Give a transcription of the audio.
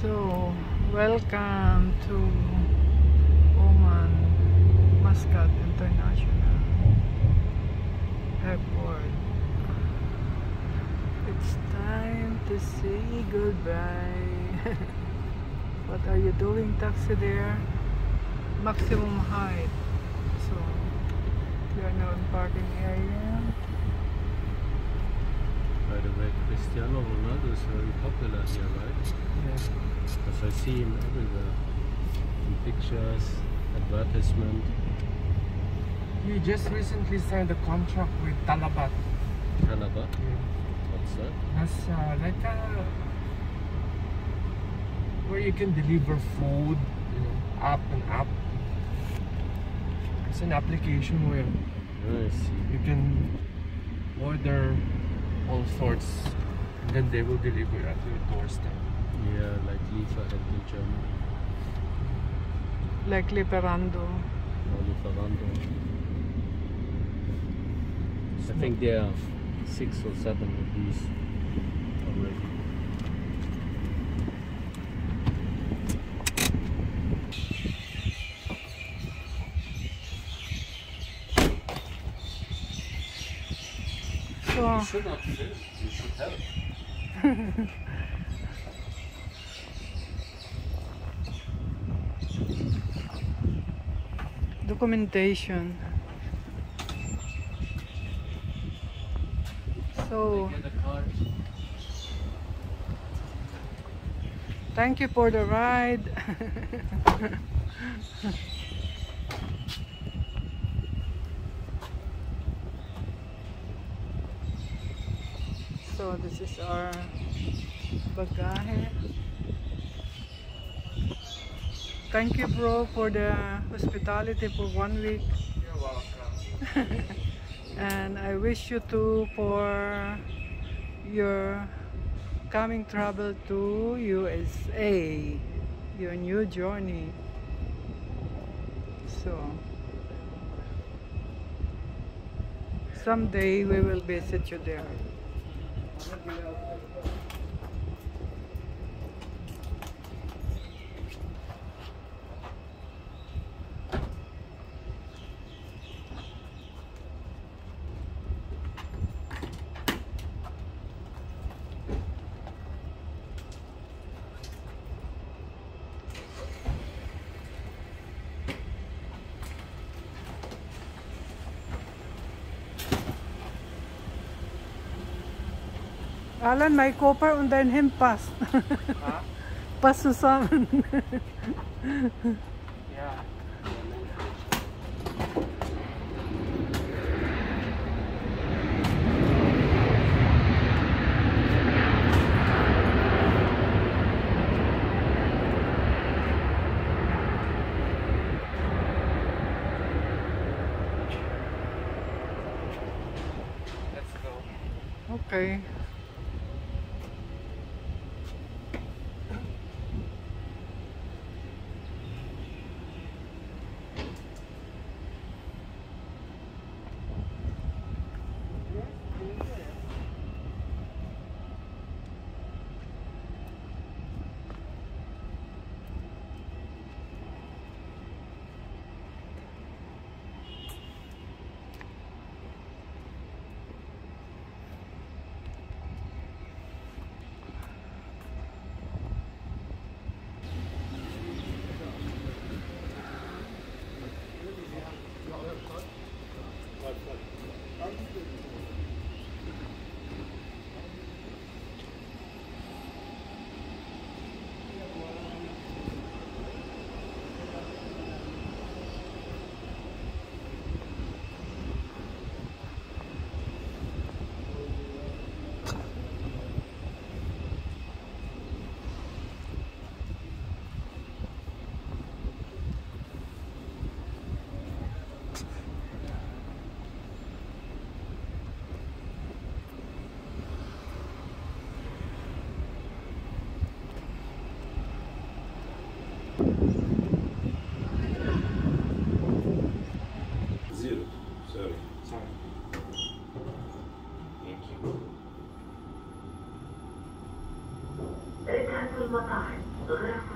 So, welcome to Oman Muscat International Airport. It's time to say goodbye. What are you doing, taxi there? Maximum height. So, we are now in parking area. By the way, Cristiano Ronaldo is very popular here, right? Yes. Because I see him everywhere. In pictures, advertisement. He just recently signed a contract with Talabat. Talabat? Yeah. What's that? That's like where you can deliver food, up and up. It's an application where I see. you can order all sorts, and then they will deliver at your doorstep. Yeah, like Lieferheld in Germany. Like Lieferando. Or Lieferando. I think there are 6 or 7 of these already. So, You should not film, you should help. documentation. So, Get a card. thank you for the ride. So this is our bagahe. Thank you, bro, for the hospitality for 1 week. You're welcome. And I wish you too for your coming travel to USA, your new journey. So someday we will visit you there. Alan, may copper und dein Hemd passt. Huh? Passt zusammen. Yeah. Let's go. Okay. رجعت المطار. The lift